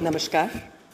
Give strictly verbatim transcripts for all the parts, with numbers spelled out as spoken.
નમસ્કાર.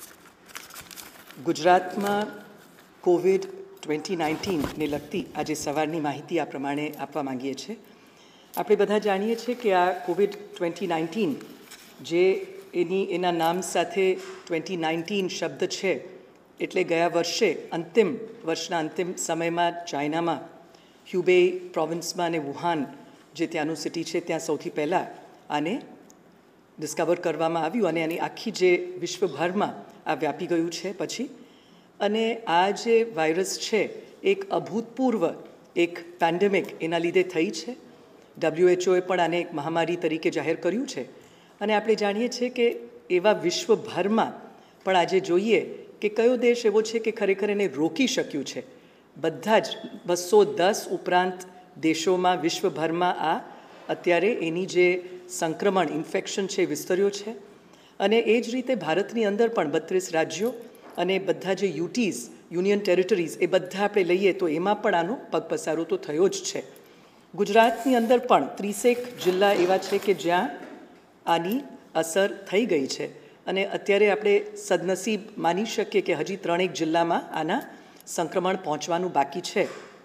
ગુજરાતમાં Covid twenty નાઇન્ટીનને લગતી આજે સવારની માહિતી આ પ્રમાણે આપવા માંગીએ છીએ. આપણે બધા જાણીએ છીએ કે આ કોવિડ ટ્વેન્ટી નાઇન્ટીન જે એની એના નામ સાથે ટ્વેન્ટી નાઇન્ટીન શબ્દ છે એટલે ગયા વર્ષે અંતિમ વર્ષના અંતિમ સમયમાં ચાઇનામાં હ્યુબે પ્રોવિન્સમાં અને વુહાન જે ત્યાંનું સિટી છે ત્યાં સૌથી પહેલાં આને ડિસ્કવર કરવામાં આવ્યું અને આની આખી જે વિશ્વભરમાં આ વ્યાપી ગયું છે પછી. અને આ જે વાયરસ છે એક અભૂતપૂર્વ એક પેન્ડેમિક એના લીધે થઈ છે. ડબ્લ્યુએચઓએ પણ આને એક મહામારી તરીકે જાહેર કર્યું છે. અને આપણે જાણીએ છીએ કે એવા વિશ્વભરમાં પણ આજે જોઈએ કે કયો દેશ એવો છે કે ખરેખર એને રોકી શક્યું છે. બધા જ બસો દસ ઉપરાંત દેશોમાં વિશ્વભરમાં આ અત્યારે એની જે સંક્રમણ ઇન્ફેક્શન છે વિસ્તર્યો છે. અને એ જ રીતે ભારતની અંદર પણ બત્રીસ રાજ્યો અને બધા જે યુટીઝ યુનિયન ટેરિટરીઝ એ બધા આપણે લઈએ તો એમાં પણ આનો પગપસારો તો થયો જ છે. ગુજરાતની અંદર પણ ત્રીસેક જિલ્લા એવા છે કે જ્યાં આની અસર થઈ ગઈ છે. અને અત્યારે આપણે સદનસીબ માની શકીએ કે હજી ત્રણેક જિલ્લામાં આના સંક્રમણ પહોંચવાનું બાકી છે.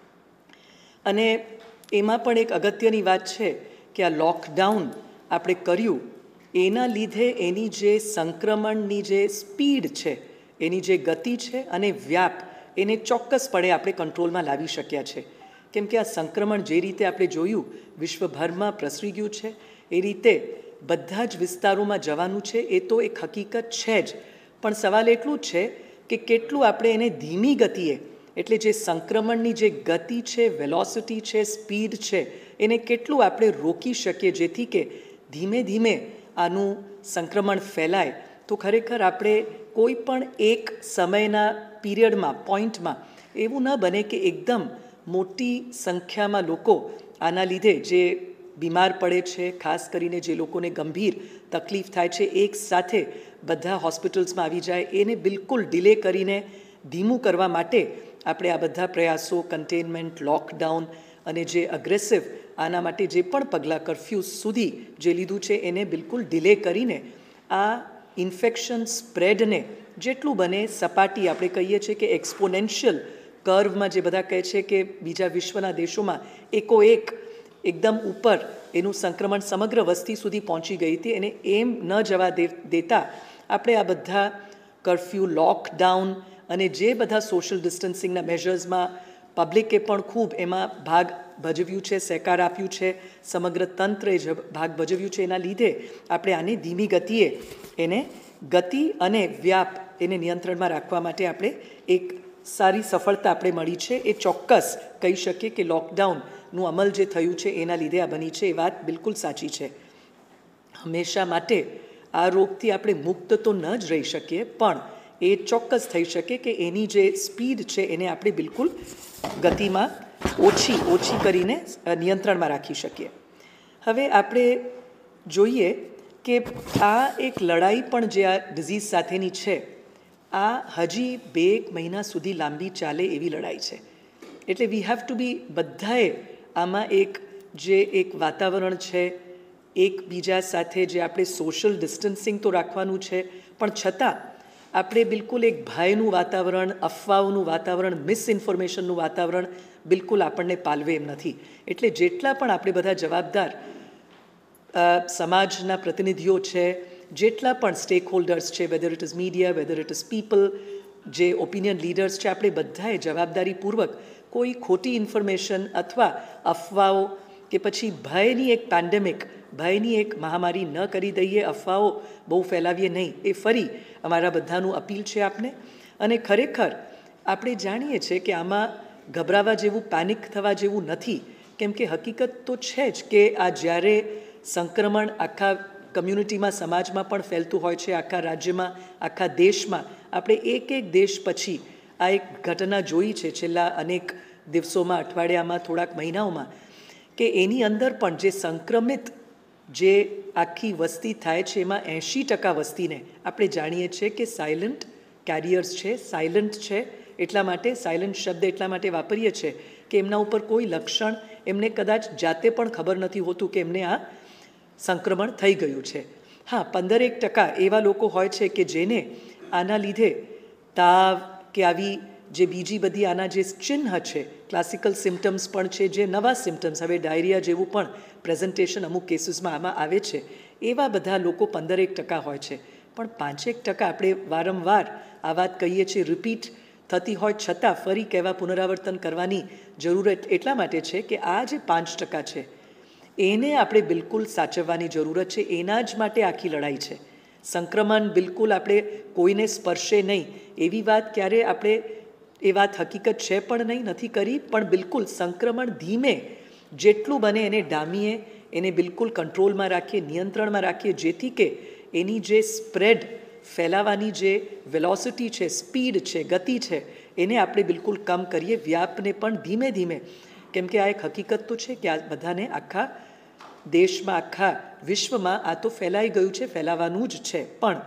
અને એમાં પણ એક અગત્યની વાત છે કે આ લોકડાઉન આપણે કર્યું એના લીધે એની જે સંક્રમણની જે સ્પીડ છે એની જે ગતિ છે અને વ્યાપ એને ચોક્કસપણે આપણે કંટ્રોલમાં લાવી શક્યા છે. કેમ કે આ સંક્રમણ જે રીતે આપણે જોયું વિશ્વભરમાં પ્રસરી ગયું છે એ રીતે બધા જ વિસ્તારોમાં જવાનું છે એ તો એક હકીકત છે જ. પણ સવાલ એટલું જ છે કે કેટલું આપણે એને ધીમી ગતિએ એટલે જે સંક્રમણની જે ગતિ છે વેલોસિટી છે સ્પીડ છે એને કેટલું આપણે રોકી શકીએ જેથી કે ધીમે ધીમે આનું સંક્રમણ ફેલાય. તો ખરેખર આપણે કોઈ પણ એક સમયના પીરિયડમાં પોઈન્ટમાં એવું ન બને કે એકદમ મોટી સંખ્યામાં લોકો આના લીધે જે બીમાર પડે છે, ખાસ કરીને જે લોકોને ગંભીર તકલીફ થાય છે એક સાથે બધા હોસ્પિટલ્સમાં આવી જાય એને બિલકુલ ડિલે કરીને ધીમું કરવા માટે આપણે આ બધા પ્રયાસો કન્ટેનમેન્ટ લોકડાઉન અને જે અગ્રેસિવ આના માટે જે પણ પગલાં કરફ્યુ સુધી જે લીધું છે એને બિલકુલ ડિલે કરીને આ ઇન્ફેક્શન સ્પ્રેડને જેટલું બને સપાટી આપણે કહીએ છીએ કે એક્સપોનેન્શિયલ કર્વમાં જે બધા કહે છે કે બીજા વિશ્વના દેશોમાં એકોએક એકદમ ઉપર એનું સંક્રમણ સમગ્ર વસ્તી સુધી પહોંચી ગઈ હતી અને એમ ન જવા દે દેતા આપણે આ બધા કર્ફ્યુ લોકડાઉન અને જે બધા સોશિયલ ડિસ્ટન્સિંગના મેઝર્સમાં પબ્લિકે પણ ખૂબ એમાં ભાગ ભજવ્યું છે, સહકાર આપ્યું છે, સમગ્ર તંત્રે જ ભાગ ભજવ્યું છે. એના લીધે આપણે આને ધીમી ગતિએ એને ગતિ અને વ્યાપ એને નિયંત્રણમાં રાખવા માટે આપણે એક સારી સફળતા આપણે મળી છે. એ ચોક્કસ કહી શકીએ કે લોકડાઉનનું અમલ જે થયું છે એના લીધે આ બની છે. એ વાત બિલકુલ સાચી છે. હંમેશા માટે આ રોગથી આપણે મુક્ત તો ન જ રહી શકીએ પણ એ ચોક્કસ થઈ શકે કે એની જે સ્પીડ છે એને આપણે બિલકુલ ગતિમાં ઓછી ઓછી કરીને નિયંત્રણમાં રાખી શકીએ. હવે આપણે જોઈએ કે આ એક લડાઈ પણ જે આ ડિઝીઝ સાથેની છે આ હજી બે એક મહિના સુધી લાંબી ચાલે એવી લડાઈ છે. એટલે વી હેવ ટુ બી બધાએ આમાં એક જે એક વાતાવરણ છે એકબીજા સાથે જે આપણે સોશિયલ ડિસ્ટન્સિંગ તો રાખવાનું છે પણ છતાં આપણે બિલકુલ એક ભયનું વાતાવરણ, અફવાઓનું વાતાવરણ, મિસઇન્ફોર્મેશનનું વાતાવરણ બિલકુલ આપણને પાલવે એમ નથી. એટલે જેટલા પણ આપણે બધા જવાબદાર સમાજના પ્રતિનિધિઓ છે, જેટલા પણ સ્ટેક હોલ્ડર્સ છે, whether it is media, whether it is people, જે ઓપિનિયન લીડર્સ છે, આપણે બધાએ જવાબદારીપૂર્વક કોઈ ખોટી ઇન્ફોર્મેશન અથવા અફવાઓ કે પછી ભયની એક પેન્ડેમિક ભયની એક મહામારી ન કરી દઈએ, અફવાઓ બહુ ફેલાવીએ નહીં. એ ફરી અમારા બધાનું અપીલ છે આપને. અને ખરેખર આપણે જાણીએ છીએ કે આમાં ગભરાવા જેવું, પેનિક થવા જેવું નથી. કેમ કે હકીકત તો છે જ કે આ જ્યારે સંક્રમણ આખા કમ્યુનિટીમાં, સમાજમાં પણ ફેલતું હોય છે, આખા રાજ્યમાં, આખા દેશમાં આપણે એક એક દેશ પછી આ એક ઘટના જોઈ છે છેલ્લા અનેક દિવસોમાં, અઠવાડિયામાં, થોડાક મહિનાઓમાં કે એની અંદર પણ જે સંક્રમિત જે આખી વસ્તી થાય છે એમાં એંશી ટકા વસ્તીને આપણે જાણીએ છીએ કે સાયલન્ટ કેરિયર્સ છે. સાયલન્ટ છે એટલા માટે સાયલન્ટ શબ્દ એટલા માટે વાપરીએ છીએ કે એમના ઉપર કોઈ લક્ષણ એમને કદાચ જાતે પણ ખબર નથી હોતું કે એમને આ સંક્રમણ થઈ ગયું છે. હા, પંદરેક ટકા એવા લોકો હોય છે કે જેને આના લીધે તાવ કે આવી જે બીજી બધી આના જે ચિહ્ન છે, ક્લાસિકલ સિમ્ટમ્સ પણ છે, જે નવા સિમ્ટમ્સ, હવે ડાયરિયા જેવું પણ પ્રેઝન્ટેશન અમુક કેસીસમાં આમાં આવે છે, એવા બધા લોકો પંદરેક ટકા હોય છે. પણ પાંચેક ટકા આપણે વારંવાર આ વાત કહીએ છીએ, રિપીટ થતી હોય છતાં ફરી કહેવા, પુનરાવર્તન કરવાની જરૂરત એટલા માટે છે કે આ જે પાંચ ટકા છે એને આપણે બિલકુલ સાચવવાની જરૂરત છે. એના જ માટે આખી લડાઈ છે. સંક્રમણ બિલકુલ આપણે કોઈને સ્પર્શે નહીં એવી વાત ક્યારે આપણે, એ વાત હકીકત છે પણ નહીં, નથી કરી. પણ બિલકુલ સંક્રમણ ધીમે જેટલું બને એને ડામીએ, એને બિલકુલ કંટ્રોલમાં રાખીએ, નિયંત્રણમાં રાખીએ, જેથી કે એની જે સ્પ્રેડ, ફેલાવાની જે વેલોસિટી છે, સ્પીડ છે, ગતિ છે, એને આપણે બિલકુલ કમ કરીએ, વ્યાપને પણ ધીમે ધીમે. કેમ કે આ એક હકીકત તો છે કે આ બધાને આખા દેશમાં, આખા વિશ્વમાં આ તો ફેલાઈ ગયું છે, ફેલાવાનું જ છે. પણ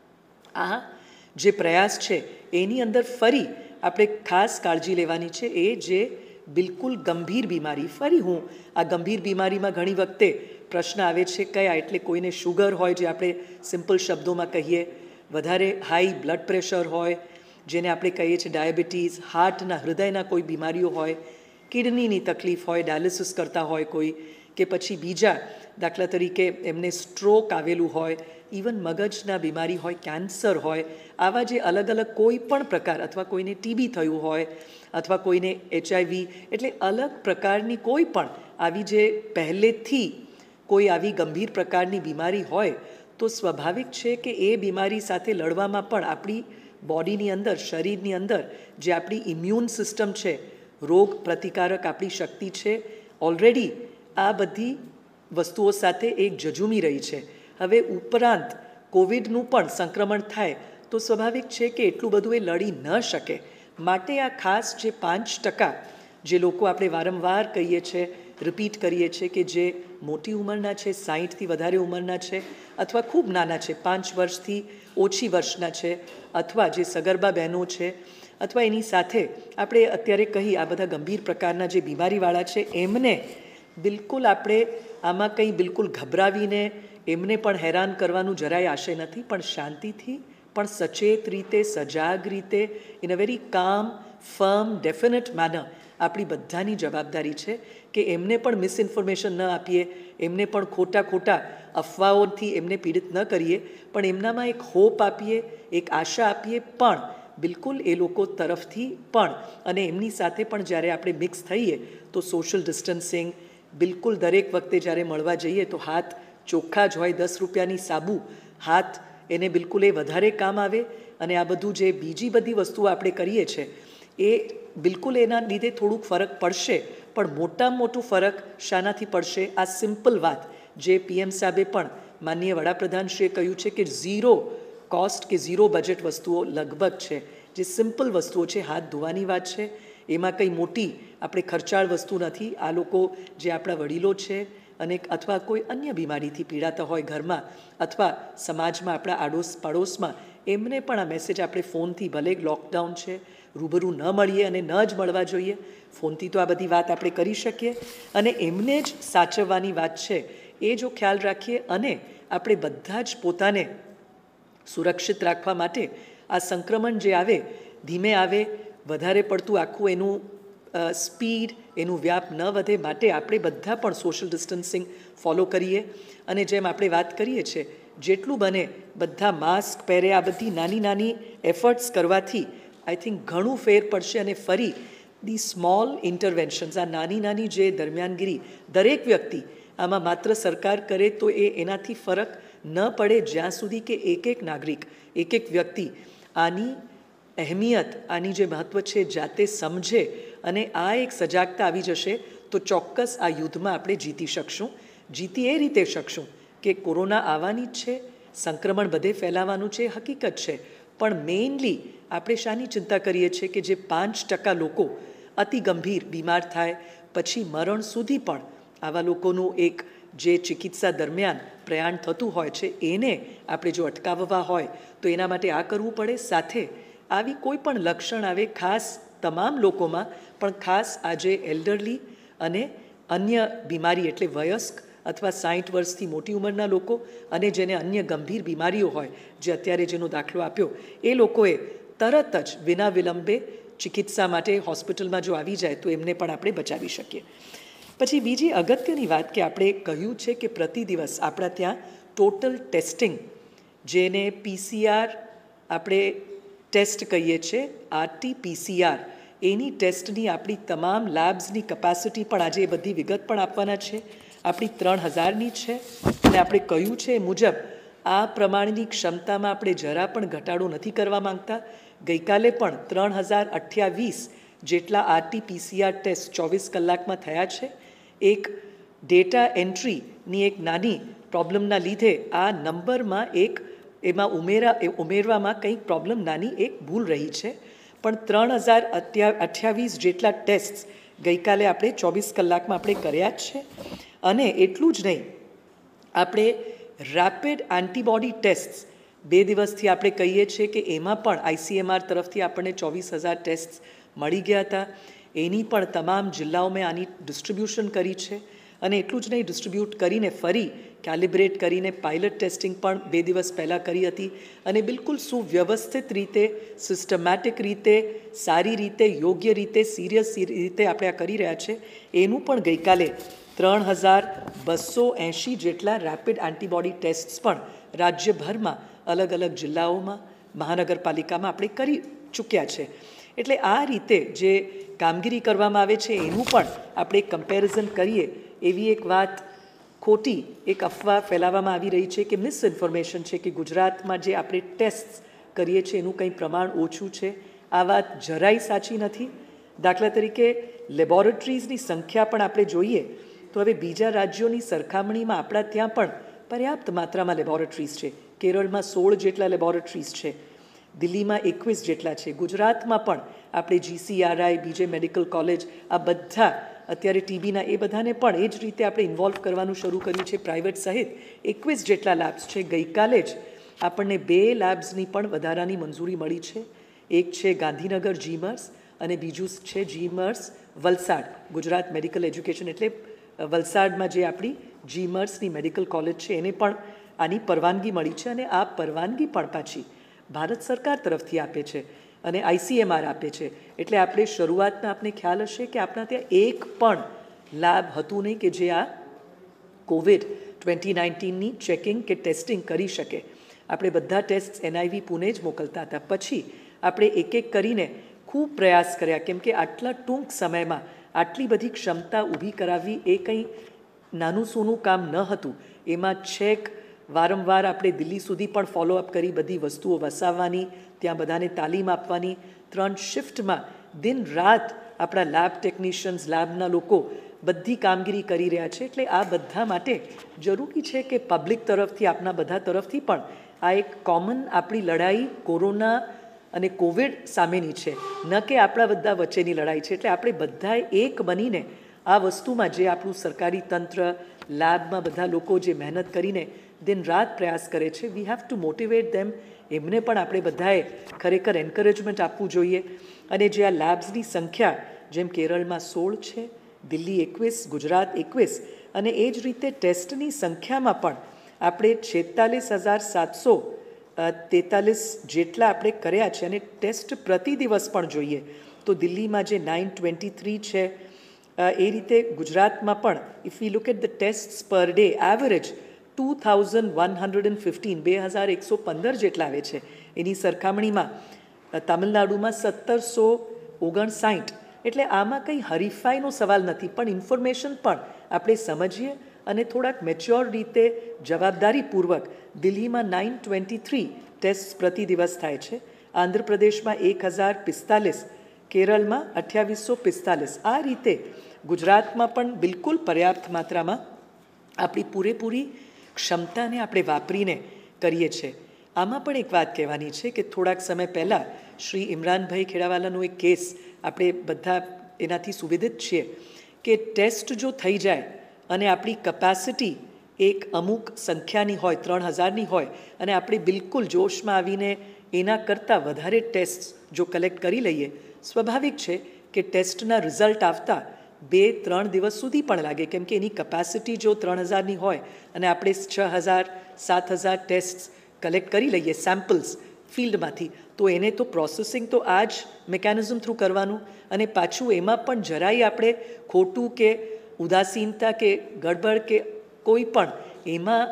આ જે પ્રયાસ છે એની અંદર ફરી આપણે ખાસ કાળજી લેવાની છે. એ જે બિલકુલ ગંભીર બીમારી, ફરી હું આ ગંભીર બીમારીમાં ઘણી વખતે પ્રશ્ન આવે છે કયા, એટલે કોઈને શુગર હોય, જે આપણે સિમ્પલ શબ્દોમાં કહીએ, વધારે હાઈ બ્લડ પ્રેશર હોય, જેને આપણે કહીએ છીએ ડાયાબિટીસ, હાર્ટના, હૃદયના કોઈ બીમારીઓ હોય, કિડનીની તકલીફ હોય, ડાયાલિસિસ કરતા હોય કોઈ, કે પછી બીજા દાખલા તરીકે એમને સ્ટ્રોક આવેલું હોય, ઇવન મગજના બીમારી હોય, કેન્સર હોય, આવા જે અલગ અલગ કોઈ પણ પ્રકાર, અથવા કોઈને ટીબી થયું હોય, અથવા કોઈને એચઆઈવી, એટલે અલગ પ્રકારની કોઈ પણ આવી જે પહેલેથી કોઈ આવી ગંભીર પ્રકારની બીમારી હોય, તો સ્વાભાવિક છે કે એ બીમારી સાથે લડવામાં પણ આપણી બોડીની અંદર, શરીરની અંદર જે આપણી ઇમ્યુન સિસ્ટમ છે, રોગ પ્રતિકારક આપણી શક્તિ છે, ઓલરેડી આ બધી વસ્તુઓ સાથે એક જજુમી રહી છે. હવે ઉપરાંત કોવિડનું પણ સંક્રમણ થાય તો સ્વાભાવિક છે કે એટલું બધું એ લડી ન શકે. માટે આ ખાસ જે પાંચ ટકા જે લોકો આપણે વારંવાર કહીએ છીએ, રિપીટ કરીએ છીએ, કે જે મોટી ઉંમરના છે, સાહીઠથી વધારે ઉંમરના છે, અથવા ખૂબ નાના છે, પાંચ વર્ષથી ઓછી વર્ષના છે, અથવા જે સગર્ભા બહેનો છે, અથવા એની સાથે આપણે અત્યારે કહી આ બધા ગંભીર પ્રકારના જે બીમારીવાળા છે, એમને બિલકુલ આપણે આમાં કંઈ બિલકુલ ગભરાવીને એમને પણ હેરાન કરવાનું જરાય આશય નથી. પણ શાંતિથી, પણ સચેત રીતે, સજાગ રીતે, in a very calm, firm, definite manner આપણી બધાની જવાબદારી છે કે એમને પણ મિસઇન્ફોર્મેશન ન આપીએ, એમને પણ ખોટા ખોટા અફવાઓથી એમને પીડિત ન કરીએ, પણ એમનામાં એક હોપ આપીએ, એક આશા આપીએ, પણ બિલકુલ એ લોકો તરફથી પણ. અને એમની સાથે પણ જ્યારે આપણે મિક્સ થઈએ તો સોશિયલ ડિસ્ટન્સિંગ, બિલકુલ દરેક વખતે જ્યારે મળવા જઈએ તો હાથ ચોખ્ખા જ હોય, દસ રૂપિયાની સાબુ હાથ, એને બિલકુલ એ વધારે કામ આવે. અને આ બધું જે બીજી બધી વસ્તુઓ આપણે કરીએ છીએ એ બિલકુલ એના લીધે થોડુંક ફરક પડશે. પણ મોટામાં મોટું ફરક શાનાથી પડશે? આ સિમ્પલ વાત જે પીએમ સાહેબે પણ, માનનીય વડાપ્રધાનશ્રીએ કહ્યું છે કે ઝીરો કોસ્ટ કે ઝીરો બજેટ વસ્તુઓ લગભગ છે, જે સિમ્પલ વસ્તુઓ છે. હાથ ધોવાની વાત છે, એમાં કંઈ મોટી આપણે ખર્ચાળ વસ્તુ નથી. આ લોકો જે આપણા વડીલો છે, અને અથવા કોઈ અન્ય બીમારીથી પીડાતા હોય ઘરમાં અથવા સમાજમાં, આપણા આડોશ પાડોશમાં, એમને પણ આ મેસેજ આપણે ફોનથી, ભલે લોકડાઉન છે, રૂબરૂ ન મળીએ અને ન જ મળવા જોઈએ, ફોનથી તો આ બધી વાત આપણે કરી શકીએ, અને એમને જ સાચવવાની વાત છે. એ જો ખ્યાલ રાખીએ અને આપણે બધા જ પોતાને સુરક્ષિત રાખવા માટે આ સંક્રમણ જે આવે, ધીમે આવે, વધારે પડતું આખું એનું સ્પીડ, એનું વ્યાપ ન વધે, માટે આપણે બધા પણ સોશિયલ ડિસ્ટન્સિંગ ફોલો કરીએ. અને જેમ આપણે વાત કરીએ છીએ, જેટલું બને બધા માસ્ક પહેરે, આ બધી નાની નાની એફર્ટ્સ કરવાથી આઈ થિંક ઘણું ફેર પડશે. અને ફરી ધી સ્મોલ ઇન્ટરવેન્શન્સ, આ નાની નાની જે દરમિયાનગીરી દરેક વ્યક્તિ, આમાં માત્ર સરકાર કરે તો એ એનાથી ફરક ન પડે, જ્યાં સુધી કે એક એક નાગરિક, એક એક વ્યક્તિ આની અહેમિયત, આની જે મહત્ત્વ છે જાતે સમજે, અને આ એક સજાગતા આવી જશે તો ચોક્કસ આ યુદ્ધમાં આપણે જીતી શકશું. જીતી એ રીતે શકશું કે કોરોના આવવાની જ છે, સંક્રમણ બધે ફેલાવાનું છે, હકીકત છે. પણ મેઇનલી આપણે શાની ચિંતા કરીએ છીએ કે જે પાંચ ટકા લોકો અતિ ગંભીર બીમાર થાય, પછી મરણ સુધી પણ આવા લોકોનું એક જે ચિકિત્સા દરમિયાન પ્રયાણ થતું હોય છે, એને આપણે જો અટકાવવા હોય તો એના માટે આ કરવું પડે. સાથે આવી કોઈ પણ લક્ષણ આવે, ખાસ તમામ લોકોમાં, પણ ખાસ આજે એલ્ડરલી અને અન્ય બીમારી એટલે વયસ્ક અથવા સાઠ વર્ષથી મોટી ઉંમરના લોકો અને જેને અન્ય ગંભીર બીમારીઓ હોય, જે અત્યારે જેનો દાખલો આપ્યો, એ લોકોએ તરત જ વિના વિલંબે ચિકિત્સા માટે હોસ્પિટલમાં જો આવી જાય તો એમને પણ આપણે બચાવી શકીએ. પછી બીજી અગત્યની વાત કે આપણે કહ્યું છે કે પ્રતિ દિવસ આપણા ત્યાં ટોટલ ટેસ્ટિંગ, જેને પીસીઆર આપણે ટેસ્ટ કહીએ છીએ, આરટી પીસીઆર, એની ટેસ્ટની આપણી તમામ લેબ્સની કેપેસિટી પણ આજે એ બધી વિગત પણ આપવાના છે. આપણી ત્રણ હજારની છે અને આપણે કહ્યું છે એ મુજબ આ પ્રમાણની ક્ષમતામાં આપણે જરા પણ ઘટાડો નથી કરવા માંગતા. ગઈકાલે પણ ત્રણ હજાર અઠ્યાવીસ જેટલા આરટી પીસીઆર ટેસ્ટ ચોવીસ કલાકમાં થયા છે. એક ડેટા એન્ટ્રીની એક નાની પ્રોબ્લેમના લીધે આ નંબરમાં એક એમાં ઉમેરા ઉમેરવામાં કંઈક પ્રોબ્લેમ નાની એક ભૂલ રહી છે, પણ ત્રણ હજાર અઠ્યાવીસ જેટલા ટેસ્ટ ગઈકાલે આપણે ચોવીસ કલાકમાં આપણે કર્યા જ છે. અને એટલું જ નહીં, આપણે રેપિડ એન્ટીબોડી ટેસ્ટ બે દિવસથી આપણે કહીએ છીએ કે એમાં પણ આઈસીએમઆર તરફથી આપણને ચોવીસ હજાર ટેસ્ટ મળી ગયા હતા. એની પણ તમામ જિલ્લાઓમાં આની ડિસ્ટ્રીબ્યુશન કરી છે. અને એટલું જ નહીં, ડિસ્ટ્રીબ્યુટ કરીને ફરી કેલિબ્રેટ કરીને પાયલટ ટેસ્ટિંગ પણ બે દિવસ પહેલાં કરી હતી. અને બિલકુલ સુવ્યવસ્થિત રીતે, સિસ્ટમેટિક રીતે, સારી રીતે, યોગ્ય રીતે, સિરિયસ રીતે આપણે આ કરી રહ્યા છે. એનું પણ ગઈકાલે ત્રણ હજાર બસો એંશી જેટલા રેપિડ એન્ટીબોડી ટેસ્ટ પણ રાજ્યભરમાં અલગ અલગ જિલ્લાઓમાં, મહાનગરપાલિકામાં આપણે કરી ચૂક્યા છે. એટલે આ રીતે જે કામગીરી કરવામાં આવે છે એનું પણ આપણે કમ્પેરિઝન કરીએ. એવી એક વાત ખોટી એક અફવા ફેલાવવામાં આવી રહી છે કે મિસઇન્ફોર્મેશન છે કે ગુજરાતમાં જે આપણે ટેસ્ટ કરીએ છીએ એનું કંઈ પ્રમાણ ઓછું છે. આ વાત જરાય સાચી નથી. દાખલા તરીકે લેબોરેટરીઝની સંખ્યા પણ આપણે જોઈએ તો હવે બીજા રાજ્યોની સરખામણીમાં આપણા ત્યાં પણ પર્યાપ્ત માત્રામાં લેબોરેટરીઝ છે. કેરળમાં સોળ જેટલા લેબોરેટરીઝ છે, દિલ્હીમાં એકવીસ જેટલા છે, ગુજરાતમાં પણ આપણે જીસીઆરઆઈ, બીજે મેડિકલ કોલેજ, આ બધા અત્યારે ટીબીના એ બધાને પણ એ જ રીતે આપણે ઇન્વોલ્વ કરવાનું શરૂ કર્યું છે. પ્રાઇવેટ સહિત એકવીસ જેટલા લેબ્સ છે. ગઈકાલે જ આપણને બે લેબ્સની પણ વધારાની મંજૂરી મળી છે. એક છે ગાંધીનગર જીમર્સ અને બીજું છે GMERS Valsad, Gujarat medical education, એટલે વલસાડમાં જે આપણી જીમર્સની મેડિકલ કોલેજ છે એને પણ આની પરવાનગી મળી છે. અને આ પરવાનગી પણ પાછી ભારત સરકાર તરફથી આપે છે અને આઈસીએમઆર આપે છે. એટલે આપણે શરૂઆતમાં આપને ખ્યાલ હશે કે આપણા ત્યાં એક પણ લેબ હતું નહીં કે જે આ કોવિડ ટ્વેન્ટી નાઇન્ટીનની ચેકિંગ કે ટેસ્ટિંગ કરી શકે. આપણે બધા ટેસ્ટ એનઆઈવી પુણે જ મોકલતા હતા. પછી આપણે એક એક કરીને ખૂબ પ્રયાસ કર્યા, કેમ કે આટલા ટૂંક સમયમાં આટલી બધી ક્ષમતા ઊભી કરાવવી એ કંઈ નાનું સૂનું કામ ન હતું. એમાં છેક વારંવાર આપણે દિલ્હી સુધી પણ ફોલોઅપ કરી, બધી વસ્તુઓ વસાવવાની, ત્યાં બધાને તાલીમ આપવાની, ત્રણ શિફ્ટમાં દિન રાત આપણા લેબ ટેકનિશિયન્સ, લેબના લોકો બધી કામગીરી કરી રહ્યા છે. એટલે આ બધા માટે જરૂરી છે કે પબ્લિક તરફથી, આપણા બધા તરફથી પણ આ એક કોમન આપણી લડાઈ કોરોના અને કોવિડ સામેની છે, ન કે આપણા બધા વચ્ચેની લડાઈ છે. એટલે આપણે બધાએ એક બનીને આ વસ્તુમાં જે આપણું સરકારી તંત્ર, લેબમાં બધા લોકો જે મહેનત કરીને દિન રાત પ્રયાસ કરે છે, we have to motivate them. એમને પણ આપણે બધાએ ખરેખર એન્કરેજમેન્ટ આપવું જોઈએ. અને જે આ લેબ્સની સંખ્યા જેમ કેરળમાં સોળ છે, દિલ્હી એકવીસ, ગુજરાત એકવીસ, અને એ જ રીતે ટેસ્ટની સંખ્યામાં પણ આપણે છેતાલીસ હજાર સાતસો તેતાલીસ જેટલા આપણે કર્યા છે. અને ટેસ્ટ પ્રતિ દિવસ પણ જોઈએ તો દિલ્હીમાં જે નાઇન ટ્વેન્ટી થ્રી છે, એ રીતે ગુજરાતમાં પણ if we look at the test per day average two thousand one hundred and fifteen બે હજાર એકસો પંદર જેટલા આવે છે. એની સરખામણીમાં તમિલનાડુમાં સત્તરસો ઓગણસાઠ. એટલે આમાં કંઈ હરીફાઈનો સવાલ નથી, પણ ઇન્ફોર્મેશન પણ આપણે સમજીએ અને થોડાક મેચ્યોર રીતે જવાબદારીપૂર્વક. દિલ્હીમાં નાઇન ટ્વેન્ટી થ્રી ટેસ્ટ પ્રતિ દિવસ થાય છે, આંધ્રપ્રદેશમાં એક હજાર પિસ્તાલીસ, કેરળમાં અઠ્યાવીસો પિસ્તાલીસ. આ રીતે ગુજરાતમાં પણ બિલકુલ પર્યાપ્ત માત્રામાં આપણી પૂરેપૂરી ક્ષમતાને આપણે વાપરીને કરીએ છીએ. આમાં પણ એક વાત કહેવાની છે કે થોડાક સમય પહેલાં શ્રી ઇમરાનભાઈ ખેડાવાલાનો એક કેસ આપણે બધા એનાથી સુવિધિત છીએ કે ટેસ્ટ જો થઈ જાય અને આપણી કેપેસિટી એક અમુક સંખ્યાની હોય, ત્રણ હજારની હોય, અને આપણે બિલકુલ જોશમાં આવીને એના કરતાં વધારે ટેસ્ટ જો કલેક્ટ કરી લઈએ, સ્વાભાવિક છે કે ટેસ્ટના રિઝલ્ટ આવતા બે ત્રણ દિવસ સુધી પણ લાગે, કેમ કે એની કેપેસિટી જો ત્રણ હજારની હોય અને આપણે છ હજાર સાત હજાર ટેસ્ટ કલેક્ટ કરી લઈએ સેમ્પલ્સ ફિલ્ડમાંથી, તો એને તો પ્રોસેસિંગ તો આ જ મિકેનિઝમ થ્રુ કરવાનું, અને પાછું એમાં પણ જરાય આપણે ખોટું કે ઉદાસીનતા કે ગડબડ કે કોઈ પણ એમાં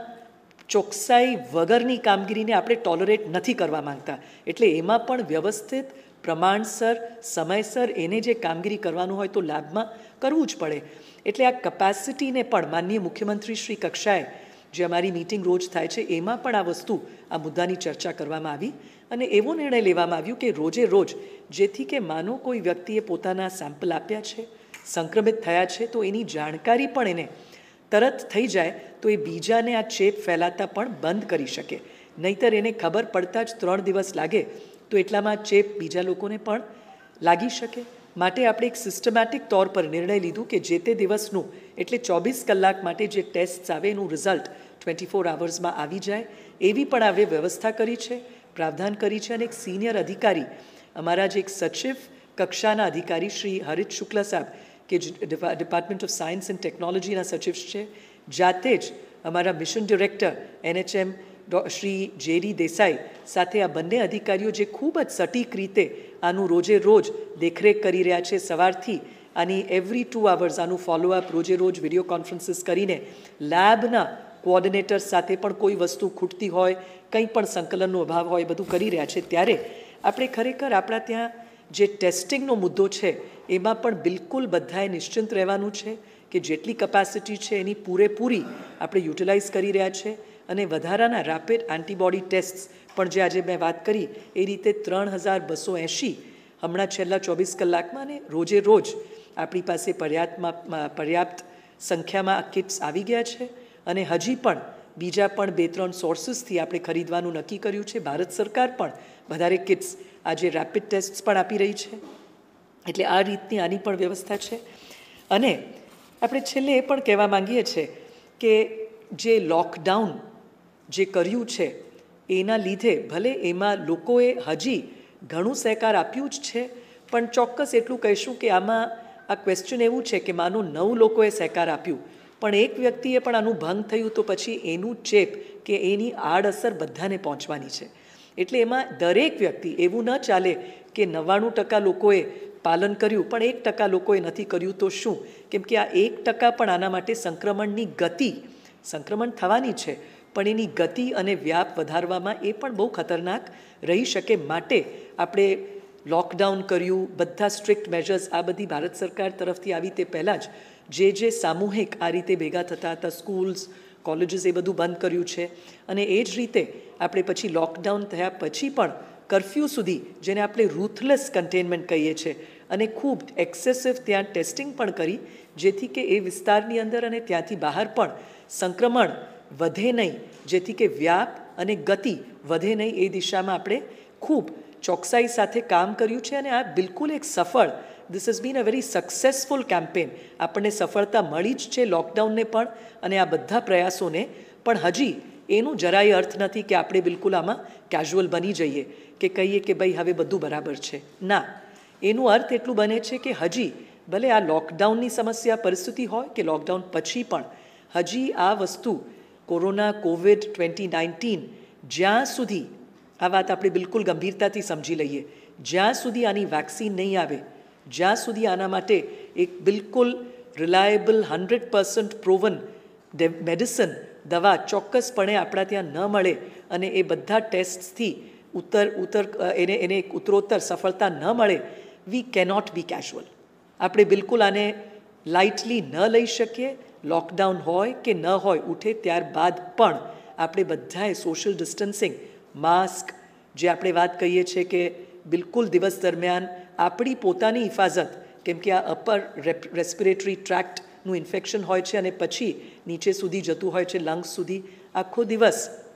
ચોકસાઈ વગરની કામગીરીને આપણે ટોલરેટ નથી કરવા માંગતા. એટલે એમાં પણ વ્યવસ્થિત પ્રમાણસર સમયસર એને જે કામગીરી કરવાનું હોય તો લેબમાં કરવું જ પડે. એટલે આ કેપેસિટીને પણ માનનીય મુખ્યમંત્રી શ્રી કક્ષાએ જે અમારી મીટિંગ રોજ થાય છે એમાં પણ આ વસ્તુ આ મુદ્દાની ચર્ચા કરવામાં આવી, અને એવો નિર્ણય લેવામાં આવ્યો કે રોજે રોજ, જેથી કે માનો કોઈ વ્યક્તિએ પોતાના સેમ્પલ આપ્યા છે, સંક્રમિત થયા છે, તો એની જાણકારી પણ એને તરત થઈ જાય તો એ બીજાને આ ચેપ ફેલાતા પણ બંધ કરી શકે. નહીંતર એને ખબર પડતા જ ત્રણ દિવસ લાગે તો એટલામાં ચેપ બીજા લોકોને પણ લાગી શકે. માટે આપણે એક સિસ્ટમેટિક તौर પર નિર્ણય લીધું કે જે તે દિવસનું એટલે ચોવીસ કલાક માટે જે ટેસ્ટ આવે એનું રિઝલ્ટ ટ્વેન્ટી ફોર આવર્સમાં આવી જાય એવી પણ આપણે વ્યવસ્થા કરી છે, પ્રાવધાન કરી છે. અને એક સિનિયર અધિકારી, અમારા જે એક સચિવ કક્ષાના અધિકારી શ્રી હરિત શુક્લ સાહેબ કે ડિપાર્ટમેન્ટ ઓફ સાયન્સ એન્ડ ટેકનોલોજીના સચિવ છે, જાતે જ અમારા mission director NHM Shri JD Desai સાથે આ બંને અધિકારીઓ જે ખૂબ જ સટીક રીતે આનું રોજે રોજ દેખરેખ કરી રહ્યા છે. સવારથી આની એવરી ટુ આવર્સ આનું ફોલોઅપ રોજે રોજ વિડીયો કોન્ફરન્સીસ કરીને લેબના કોઓર્ડિનેટર્સ સાથે પણ કોઈ વસ્તુ ખૂટતી હોય, કંઈ પણ સંકલનનો અભાવ હોય, બધું કરી રહ્યા છે. ત્યારે આપણે ખરેખર આપણા ત્યાં જે ટેસ્ટિંગનો મુદ્દો છે એમાં પણ બિલકુલ બધાએ નિશ્ચિંત રહેવાનું છે કે જેટલી કેપેસિટી છે એની પૂરેપૂરી આપણે યુટિલાઇઝ કરી રહ્યા છે. અને વધારાના રેપિડ એન્ટીબોડી ટેસ્ટ પણ જે આજે મેં વાત કરી એ રીતે ત્રણ હજાર બસો એંશી હમણાં છેલ્લા ચોવીસ કલાકમાં, અને રોજે રોજ આપણી પાસે પર્યાપ્તમાં પર્યાપ્ત સંખ્યામાં આ કિટ્સ આવી ગયા છે. અને હજી પણ બીજા પણ બે ત્રણ સોર્સિસથી આપણે ખરીદવાનું નક્કી કર્યું છે. ભારત સરકાર પણ વધારે કિટ્સ આજે રેપિડ ટેસ્ટ પણ આપી રહી છે. એટલે આ રીતની આની પણ વ્યવસ્થા છે. અને આપણે છેલ્લે એ પણ કહેવા માંગીએ છીએ કે જે લોકડાઉન જે કર્યું છે એના લીધે ભલે એમાં લોકોએ હજી ઘણું સહકાર આપ્યું જ છે, પણ ચોક્કસ એટલું કહીશું કે આમાં આ ક્વેશ્ચન એવું છે કે માનો નવ લોકોએ સહકાર આપ્યું પણ એક વ્યક્તિએ પણ આનું ભંગ થયું તો પછી એનું ચેપ કે એની આડઅસર બધાને પહોંચવાની છે. એટલે એમાં દરેક વ્યક્તિ એવું ન ચાલે કે નવ્વાણું ટકા લોકોએ પાલન કર્યું પણ એક ટકા લોકોએ નથી કર્યું તો શું, કેમ કે આ એક ટકા પણ આના માટે સંક્રમણની ગતિ, સંક્રમણ થવાની છે પણ એની ગતિ અને વ્યાપ વધારવામાં એ પણ બહુ ખતરનાક રહી શકે. માટે આપણે લોકડાઉન કર્યું, બધા સ્ટ્રિક્ટ મેજર્સ આ બધી ભારત સરકાર તરફથી આવી તે પહેલાં જ જે જે સામૂહિક આ રીતે ભેગા થતા હતા, સ્કૂલ્સ કોલેજીસ એ બધું બંધ કર્યું છે. અને એ જ રીતે આપણે પછી લોકડાઉન થયા પછી પણ કર્ફ્યુ સુધી, જેને આપણે રૂથલેસ કન્ટેનમેન્ટ કહીએ છીએ, અને ખૂબ એક્સેસિવ ત્યાં ટેસ્ટિંગ પણ કરી જેથી કે એ વિસ્તારની અંદર અને ત્યાંથી બહાર પણ સંક્રમણ વધે નહીં, જેથી કે વ્યાપ અને ગતિ વધે નહીં. એ દિશામાં આપણે ખૂબ ચોકસાઈ સાથે કામ કર્યું છે. અને આ બિલકુલ એક સફળ, this has been a very successful campaign. આપણને સફળતા મળી જ છે લોકડાઉનને પણ અને આ બધા પ્રયાસોને. પણ હજી એનું જરાય અર્થ નથી કે આપણે બિલકુલ આમાં કેઝ્યુઅલ બની જઈએ કે કહીએ કે ભાઈ હવે બધું બરાબર છે. ના, એનું અર્થ એટલું બને છે કે હજી ભલે આ લોકડાઉનની સમસ્યા પરિસ્થિતિ હોય કે લોકડાઉન પછી પણ હજી આ વસ્તુ કોરોના કોવિડ ટ્વેન્ટી નાઇન્ટીન જ્યાં સુધી, આ વાત આપણે બિલકુલ ગંભીરતાથી સમજી લઈએ, જ્યાં સુધી આની વેક્સિન નહીં આવે, જ્યાં સુધી આના માટે એક બિલકુલ reliable hundred percent proven medicine દવા ચોક્કસપણે આપણા ત્યાં ન મળે અને એ બધા ટેસ્ટથી ઉત્તર ઉત્તર એને એને એક ઉત્તરોત્તર સફળતા ન મળે, વી કેનોટ બી કેઝ્યુઅલ. આપણે બિલકુલ આને લાઇટલી ન લઈ શકીએ. લોકડાઉન હોય કે ન હોય, ઉઠે ત્યારબાદ પણ આપણે બધાએ સોશિયલ ડિસ્ટન્સિંગ, માસ્ક, જે આપણે વાત કહીએ છીએ કે બિલકુલ દિવસ દરમિયાન આપણી પોતાની હિફાજત, કેમ કે આ અપર રેસ્પિરેટરી ટ્રેક્ટનું ઇન્ફેક્શન હોય છે અને પછી નીચે સુધી જતું હોય છે લંગ્સ સુધી. આખો દિવસ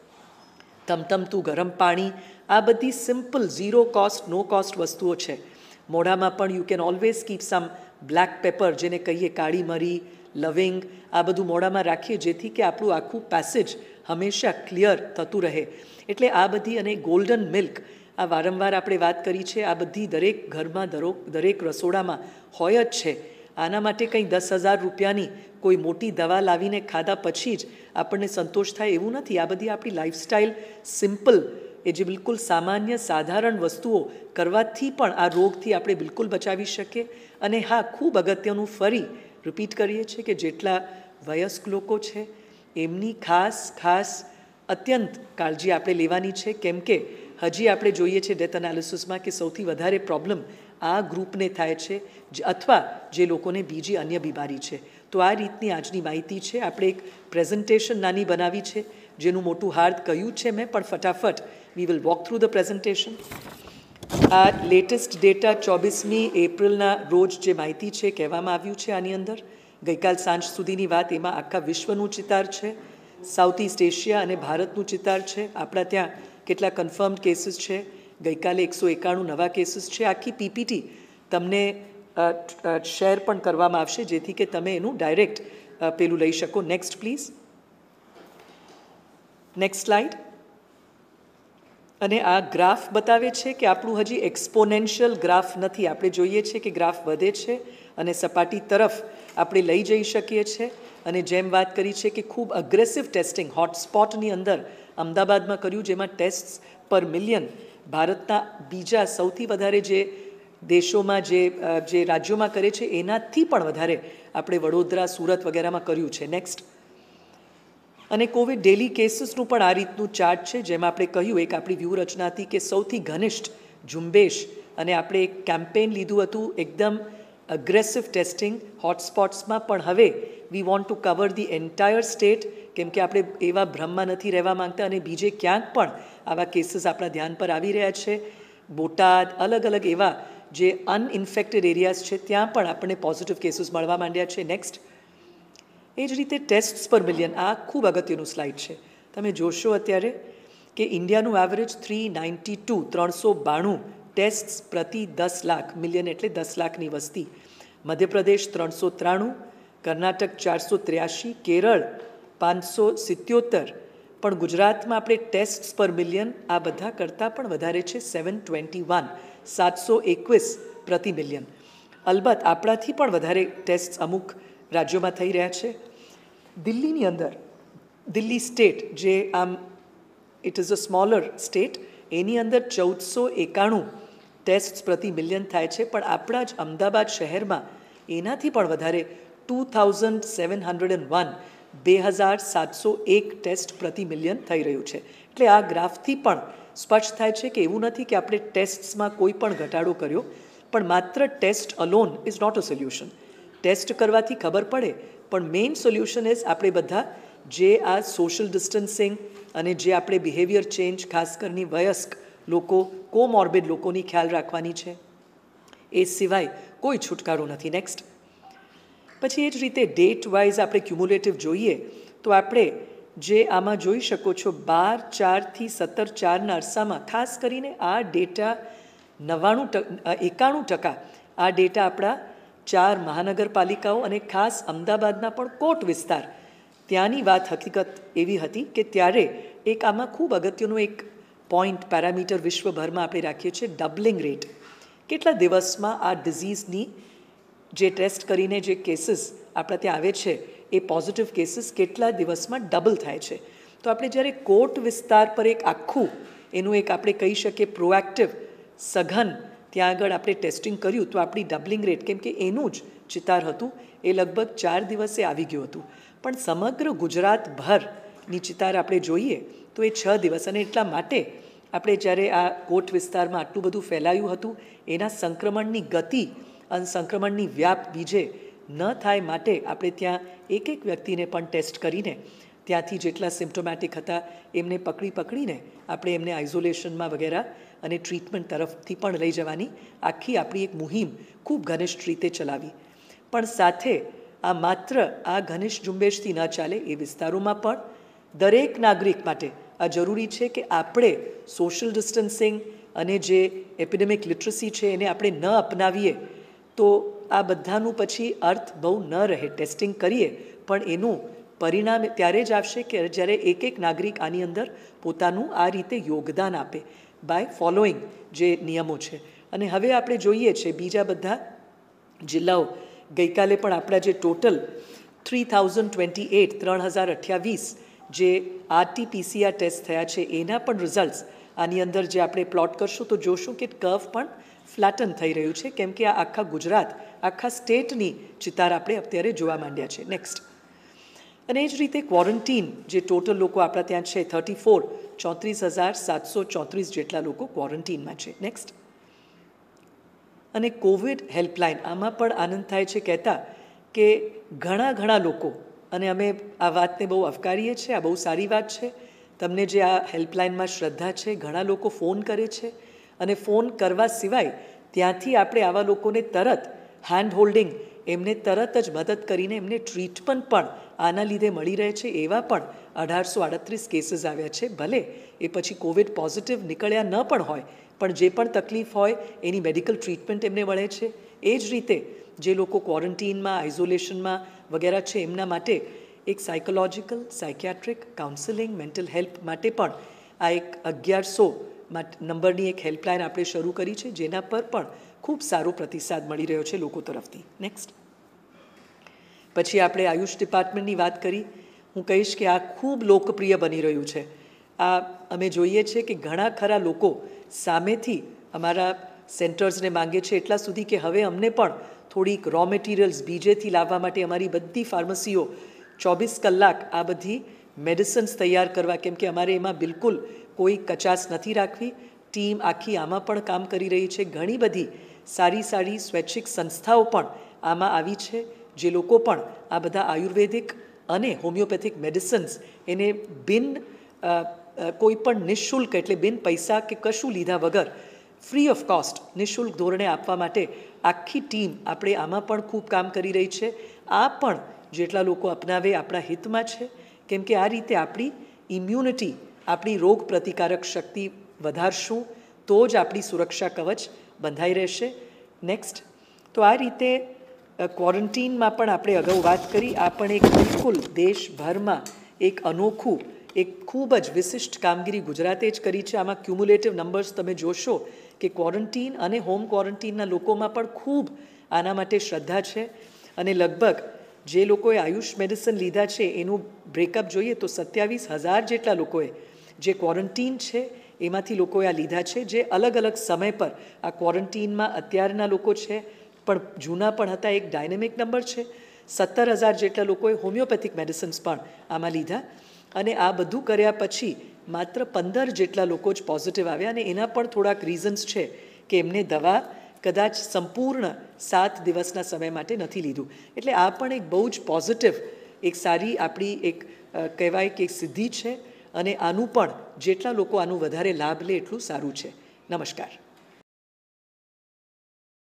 તમતમતું ગરમ પાણી, આ બધી simple zero cost no cost વસ્તુઓ છે. મોઢામાં પણ you can always keep some black pepper, જેને કહીએ કાળી મરી, લવિંગ, આ બધું મોઢામાં રાખીએ જેથી કે આપણું આખું પેસેજ હંમેશા ક્લિયર થતું રહે. એટલે આ બધી, અને ગોલ્ડન મિલ્ક, આ વારંવાર આપણે વાત કરી છે, આ બધી દરેક ઘરમાં દરો દરેક રસોડામાં હોય જ છે. આના માટે કંઈ દસ હજાર રૂપિયાની કોઈ મોટી દવા લાવીને ખાધા પછી જ આપણને સંતોષ થાય એવું નથી. આ બધી આપણી લાઈફસ્ટાઈલ સિમ્પલ એ જે બિલકુલ સામાન્ય સાધારણ વસ્તુઓ કરવાથી પણ આ રોગથી આપણે બિલકુલ બચાવી શકીએ. અને હા, ખૂબ અગત્યનું ફરી રિપીટ કરીએ છીએ કે જેટલા વયસ્ક લોકો છે એમની ખાસ ખાસ અત્યંત કાળજી આપણે લેવાની છે, કેમ કે હજી આપણે જોઈએ છે ડેથ એનાલિસિસમાં કે સૌથી વધારે પ્રોબ્લેમ આ ગ્રુપને થાય છે અથવા જે લોકોને બીજી અન્ય બીમારી છે. તો આ રીતની આજની માહિતી છે. આપણે એક પ્રેઝન્ટેશન નાની બનાવી છે જેનું મોટું હાર્દ કહ્યું છે મેં, પણ ફટાફટ we will walk through the presentation. આ લેટેસ્ટ ડેટા ચોવીસમી એપ્રિલના રોજ જે માહિતી છે કહેવામાં આવ્યું છે આની અંદર. ગઈકાલ સાંજ સુધીની વાત, એમાં આખા વિશ્વનું ચિતાર છે, સાઉથ ઇસ્ટ એશિયા અને ભારતનું ચિતાર છે. આપણા ત્યાં કેટલા કન્ફર્મ્ડ કેસીસ છે, ગઈકાલે એકસો એકાણું નવા કેસીસ છે. આખી પીપીટી તમને શેર પણ કરવામાં આવશે જેથી કે તમે એનું ડાયરેક્ટ પેલું લઈ શકો. Next please, next slide. અને આ ગ્રાફ બતાવે છે કે આપણું હજી એક્સપોનેન્શિયલ ગ્રાફ નથી. આપણે જોઈએ છીએ કે ગ્રાફ વધે છે અને સપાટી તરફ આપણે લઈ જઈ શકીએ છીએ. અને જેમ વાત કરી છે કે ખૂબ અગ્રેસિવ ટેસ્ટિંગ હોટસ્પોટની અંદર અમદાવાદમાં કર્યું, જેમાં ટેસ્ટ પર મિલિયન ભારતના બીજા સૌથી વધારે જે દેશોમાં જે જે રાજ્યોમાં કરે છે એનાથી પણ વધારે આપણે વડોદરા, સુરત વગેરેમાં કર્યું છે. નેક્સ્ટ. અને કોવિડ ડેલી કેસીસનું પણ આ રીતનું ચાર્ટ છે, જેમાં આપણે કહ્યું એક આપણી વ્યૂહરચના હતી કે સૌથી ઘનિષ્ઠ ઝુંબેશ, અને આપણે એક કેમ્પેન લીધું હતું એકદમ અગ્રેસિવ ટેસ્ટિંગ હોટસ્પોટ્સમાં. પણ હવે we want to cover the entire state, કેમ કે આપણે એવા ભ્રમમાં નથી રહેવા માંગતા અને બીજે ક્યાંક પણ આવા કેસીસ આપણા ધ્યાન પર આવી રહ્યા છે. બોટાદ, અલગ અલગ એવા જે અનઇન્ફેક્ટેડ એરિયાઝ છે ત્યાં પણ આપણને પોઝિટિવ કેસીસ મળવા માંડ્યા છે. નેક્સ્ટ. એ જ રીતે ટેસ્ટ્સ પર મિલિયન, આ ખૂબ અગત્યનું સ્લાઇડ છે. તમે જોશો અત્યારે કે ઇન્ડિયાનું એવરેજ થ્રી નાઇન્ટી ટુ ત્રણસો બાણું ટેસ્ટ્સ પ્રતિ દસ લાખ, મિલિયન એટલે દસ લાખની વસ્તી. મધ્યપ્રદેશ ત્રણસો ત્રાણું, કર્ણાટક ચારસો ત્ર્યાસી, કેરળ પાંચસો સિત્યોતેર. પણ ગુજરાતમાં આપણે ટેસ્ટ્સ પર મિલિયન આ બધા કરતાં પણ વધારે છે, સેવન ટ્વેન્ટી વન, સાતસો એકવીસ પ્રતિ મિલિયન. અલબત્ત આપણાથી પણ વધારે ટેસ્ટ અમુક રાજ્યોમાં થઈ રહ્યા છે. દિલ્હીની અંદર, દિલ્હી સ્ટેટ જે આમ it is a smaller state, એની અંદર ચૌદસો એકાણું ટેસ્ટ પ્રતિ મિલિયન થાય છે. પણ આપણા જ અમદાવાદ શહેરમાં એનાથી પણ વધારે two thousand seven hundred and one બે હજાર સાતસો એક ટેસ્ટ પ્રતિ મિલિયન થઈ રહ્યું છે. એટલે આ ગ્રાફથી પણ સ્પષ્ટ થાય છે કે એવું નથી કે આપણે ટેસ્ટ્સમાં કોઈ પણ ઘટાડો કર્યો, પણ માત્ર test alone is not a solution. Test કરવાથી ખબર પડે, પણ મેઇન સોલ્યુશન ઇઝ આપણે બધા જે આ સોશિયલ ડિસ્ટન્સિંગ અને જે આપણે બિહેવિયર ચેન્જ, ખાસ કરીને વયસ્ક લોકો, કોમોર્બિડ લોકોની ખ્યાલ રાખવાની છે. એ સિવાય કોઈ છુટકારો નથી. નેક્સ્ટ. પછી એ જ રીતે ડેટ વાઇઝ આપણે ક્યુમ્યુલેટિવ જોઈએ તો આપણે જે આમાં જોઈ શકો છો બાર ચારથી સત્તર ચારના અરસામાં ખાસ કરીને આ ડેટા નવ્વાણું ટકા એકાણું ટકા આ ડેટા આપણા ચાર મહાનગરપાલિકાઓ અને ખાસ અમદાવાદના પણ કોટ વિસ્તાર ત્યાંની વાત હકીકત એવી હતી કે ત્યારે એક આમાં ખૂબ અગત્યનું એક પોઈન્ટ પેરામીટર વિશ્વભરમાં આપણે રાખીએ છીએ, ડબલિંગ રેટ. કેટલા દિવસમાં આ ડિઝીઝની જે ટેસ્ટ કરીને જે કેસીસ આપણા ત્યાં આવે છે એ પોઝિટિવ કેસીસ કેટલા દિવસમાં ડબલ થાય છે. તો આપણે જ્યારે કોટ વિસ્તાર પર એક આખું એનું એક આપણે કહી શકીએ પ્રોએક્ટિવ સઘન ત્યાં આગળ આપણે ટેસ્ટિંગ કર્યું તો આપણી ડબલિંગ રેટ, કેમ કે એનું જ ચિતાર હતું, એ લગભગ ચાર દિવસે આવી ગયું હતું. પણ સમગ્ર ગુજરાતભરની ચિતાર આપણે જોઈએ તો એ છ દિવસ, અને એટલા માટે આપણે જ્યારે આ કોટ વિસ્તારમાં આટલું બધું ફેલાયું હતું એના સંક્રમણની ગતિ અને સંક્રમણની વ્યાપ બીજે ન થાય માટે આપણે ત્યાં એક એક વ્યક્તિને પણ ટેસ્ટ કરીને ત્યાંથી જેટલા સિમ્પ્ટોમેટિક હતા એમને પકડી પકડીને આપણે એમને આઇસોલેશનમાં વગેરે અને ટ્રીટમેન્ટ તરફથી પણ લઈ જવાની આખી આપણી એક મુહિમ ખૂબ ઘનિષ્ઠ રીતે ચલાવી. પણ સાથે આ માત્ર આ ઘનિષ્ઠ ઝુંબેશથી ન ચાલે, એ વિસ્તારોમાં પણ દરેક નાગરિક માટે આ જરૂરી છે કે આપણે સોશિયલ ડિસ્ટન્સિંગ અને જે એપિડેમિક લિટરસી છે એને આપણે ન અપનાવીએ તો આ બધાનું પછી અર્થ બહુ ન રહે. ટેસ્ટિંગ કરીએ પણ એનું પરિણામ ત્યારે જ આવશે કે જ્યારે એક એક નાગરિક આની અંદર પોતાનું આ રીતે યોગદાન આપે બાય ફોલોઈંગ જે નિયમો છે. અને હવે આપણે જોઈએ છે બીજા બધા જિલ્લાઓ ગઈકાલે પણ આપણા જે total three thousand twenty eight ત્રણ હજાર અઠ્યાવીસ જે આરટીપીસીઆર ટેસ્ટ થયા છે એના પણ રિઝલ્ટ્સ આની અંદર જે આપણે પ્લોટ કરશું તો જોશું કે કર્વ પણ ફ્લેટન થઈ રહ્યું છે, કેમ કે આ આખા ગુજરાત આખા સ્ટેટની ચિતાર આપણે અત્યારે જોવા માંડ્યા છે. નેક્સ્ટ. અને એ જ રીતે ક્વોરન્ટીન જે ટોટલ લોકો આપણા ત્યાં છે થર્ટી ફોર ચોત્રીસ હજાર સાતસો ચોત્રીસ જેટલા લોકો ક્વોરન્ટીનમાં છે. નેક્સ્ટ. અને કોવિડ હેલ્પલાઇન આમાં પણ આનંદ થાય છે કહેતા કે ઘણા ઘણા લોકો, અને અમે આ વાતને બહુ આવકારીએ છીએ, આ બહુ સારી વાત છે. તમને જે આ હેલ્પલાઇનમાં શ્રદ્ધા છે, ઘણા લોકો ફોન કરે છે, અને ફોન કરવા સિવાય ત્યાંથી આપણે આવા લોકોને તરત હેન્ડ હોલ્ડિંગ એમને તરત જ મદદ કરીને એમને ટ્રીટમેન્ટ પણ આના લીધે મળી રહે છે. એવા પણ અઢારસો આડત્રીસ કેસીસ આવ્યા છે. ભલે એ પછી કોવિડ પોઝિટિવ નીકળ્યા ન પણ હોય, પણ જે પણ તકલીફ હોય એની મેડિકલ ટ્રીટમેન્ટ એમને મળે છે. એ જ રીતે જે લોકો ક્વોરન્ટીનમાં, આઇસોલેશનમાં વગેરે છે એમના માટે એક psychological, psychiatric, counselling, mental help માટે પણ આ એક અગિયારસો નંબરની એક હેલ્પલાઇન આપણે શરૂ કરી છે, જેના પર પણ ખૂબ સારો પ્રતિસાદ મળી રહ્યો છે લોકો તરફથી. નેક્સ્ટ. પછી આપણે આયુષ ડિપાર્ટમેન્ટની વાત કરી. હું કહીશ કે આ ખૂબ લોકપ્રિય બની રહ્યું છે. આ અમે જોઈએ છે કે ઘણા ખરા લોકો સામેથી અમારા સેન્ટર્સને માંગે છે, એટલા સુધી કે હવે અમને પણ થોડીક રો મટીરિયલ્સ બીજેથી લાવવા માટે અમારી બધી ફાર્મસીઓ ચોવીસ કલાક આ બધી મેડિસિન્સ તૈયાર કરવા, કેમ કે અમારે એમાં બિલકુલ કોઈ કચાશ નથી રાખવી. ટીમ આખી આમાં પણ કામ કરી રહી છે. ઘણી બધી સારી સારી સ્વૈચ્છિક સંસ્થાઓ પણ આમાં આવી છે, જે લોકો પણ આ બધા આયુર્વેદિક અને હોમિયોપેથિક મેડિસિન્સ એને બિન કોઈ પણ નિઃશુલ્ક, એટલે બિન પૈસા કે કશું લીધા વગર ફ્રી ઓફ કોસ્ટ નિઃશુલ્ક ધોરણે આપવા માટે આખી ટીમ આપણે આમાં પણ ખૂબ કામ કરી રહી છે. આ પણ જેટલા લોકો અપનાવે આપણા હિતમાં છે, કેમ કે આ રીતે આપણી ઇમ્યુનિટી, આપણી રોગ પ્રતિકારક શક્તિ વધારશું તો જ આપણી સુરક્ષા કવચ બંધાઈ રહેશે. નેક્સ્ટ. તો આ રીતે ક્વોરન્ટીનમાં પણ આપણે અગાઉ વાત કરી. આ પણ એક બિલકુલ દેશભરમાં એક અનોખું, એક ખૂબ જ વિશિષ્ટ કામગીરી ગુજરાતે જ કરી છે. આમાં ક્યુમ્યુલેટિવ નંબર્સ તમે જોશો કે ક્વોરન્ટીન અને હોમ ક્વોરન્ટીનના લોકોમાં પણ ખૂબ આના માટે શ્રદ્ધા છે. અને લગભગ જે લોકોએ આયુષ મેડિસિન લીધા છે એનું બ્રેકઅપ જોઈએ તો સત્યાવીસ હજાર જેટલા લોકોએ જે ક્વોરન્ટીન છે એમાંથી લોકોએ આ લીધા છે, જે અલગ અલગ સમય પર આ ક્વોરન્ટીનમાં અત્યારના લોકો છે, પણ જૂના પણ હતા. એક ડાયનેમિક નંબર છે. સત્તર હજાર જેટલા લોકોએ હોમિયોપેથિક મેડિસિન્સ પણ આમાં લીધા. અને આ બધું કર્યા પછી માત્ર પંદર જેટલા લોકો જ પોઝિટિવ આવ્યા, અને એના પણ થોડાક રીઝન્સ છે કે એમને દવા કદાચ સંપૂર્ણ સાત દિવસના સમય માટે નથી લીધું. એટલે આ પણ એક બહુ જ પોઝિટિવ, એક સારી આપણી એક કહેવાય કે સિદ્ધિ છે, અને આનું પણ જેટલા લોકો આનું વધારે લાભ લે એટલું સારું છે. નમસ્કાર.